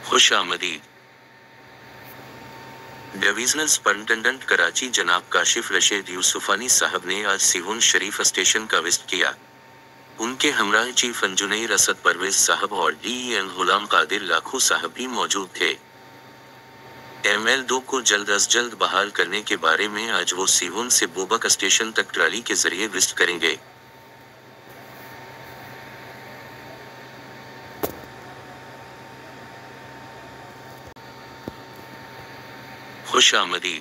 खुश आमदीद। Divisional superintendent Karachi जनाब काशिफ रशीद यूसुफानी साहब ने आज सिहोन शरीफ स्टेशन का विजिट किया। उनके हमराह चीफ इंजीनियर असद परवेज साहब और DEN गुलाम कादिर लाखू साहब भी मौजूद थे। ML2 को जल्द अज जल्द बहाल करने के बारे में आज वो सिहोन से बोबक स्टेशन तक ट्राली के जरिए विजिट करेंगे। खुश आमदीद।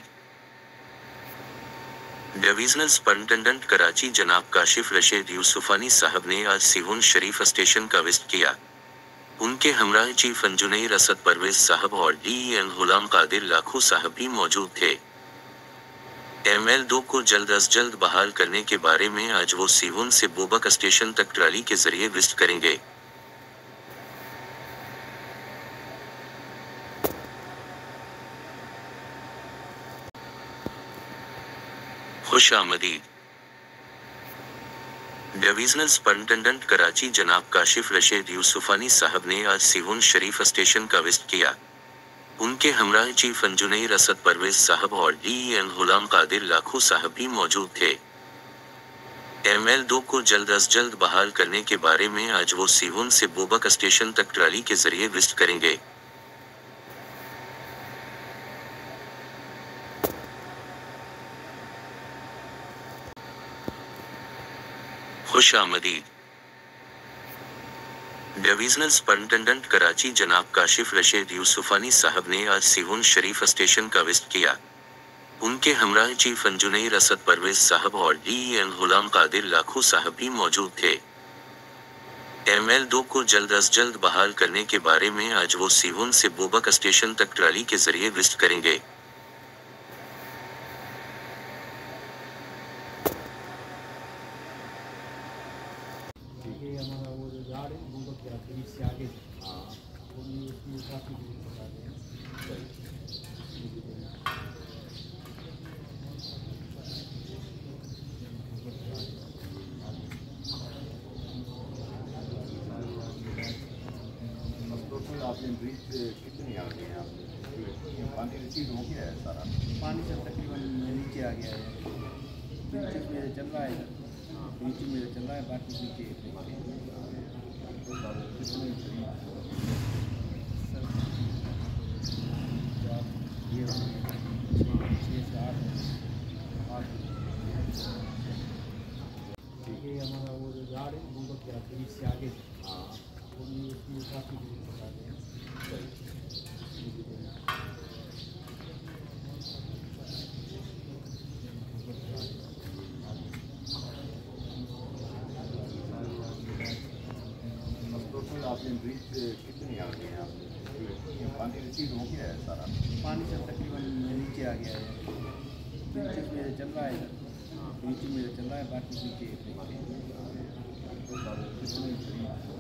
डिवीजनल सुपरिंटेंडेंट कराची जनाब काशिफ रशीद यूसुफानी साहब ने आज सिहोन शरीफ स्टेशन का विजिट किया। उनके हमराह चीफ इंजीनियर असद परवेज साहब और DEN गुलाम कादिर लाखू साहब भी मौजूद थे। ML2 को जल्द अज जल्द बहाल करने के बारे में आज वो सिहोन से बोबक स्टेशन तक ट्राली के जरिए विजिट करेंगे। खुश आमदीद। डिवीजनल सुपरिंटेंडेंट कराची जनाब काशिफ रशीद यूसुफानी साहब ने आज सिहोन शरीफ स्टेशन का विजिट किया। उनके हमराह चीफ इंजीनियर असद परवेज साहब और DEN गुलाम कादिर लाखू साहब भी मौजूद थे। ML2 को जल्द अज जल्द बहाल करने के बारे में आज वो सिहोन से बोबक स्टेशन तक ट्राली के जरिए विजिट करेंगे। खुश आमदीद। डिवीजनल सुपरिंटेंडेंट कराची जनाब काशिफ रशीद यूसुफानी साहब ने आज सिहोन शरीफ स्टेशन का विजिट किया। उनके हमराह चीफ इंजीनियर असद परवेज साहब और DEN गुलाम कादिर लाखू साहब भी मौजूद थे। ML2 को जल्द अज जल्द बहाल करने के बारे में आज वो सिहोन से बोबक स्टेशन तक ट्राली के जरिए विजिट करेंगे। हमारा वो जो झाड़ है वो क्या बीच से आगे वो भी उसमें काफ़ी दूर बता दें। आपने ब्रिज कितनी आ गई है? आपने पानी रिसीव हो गया है सारा? पानी से तकरीबन नीचे आ गया है। ब्रिज में चल रहा है, ब्रिज में चल रहा है, बाकी नीचे हमारा वो जो झाड़ है वो क्या बीच से आगे वो भी उसमें काफ़ी दूर बता दें। आपने ब्रिज कितनी आ गई है? आपने पानी रिसीव हो गया है सारा? पानी से तकरीबन नीचे आ गया है। ब्रिज में चल रहा है, ब्रिज में चल रहा है, बाकी नीचे